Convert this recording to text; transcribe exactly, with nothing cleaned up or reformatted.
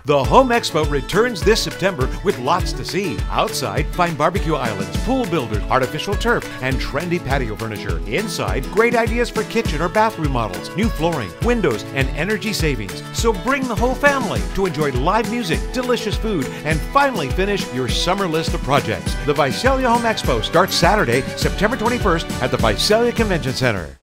The Home Expo returns this September with lots to see. Outside, find barbecue islands, pool builders, artificial turf, and trendy patio furniture. Inside, great ideas for kitchen or bathroom models, new flooring, windows, and energy savings. So bring the whole family to enjoy live music, delicious food, and finally finish your summer list of projects. The Visalia Home Expo starts Saturday, September twenty-first at the Visalia Convention Center.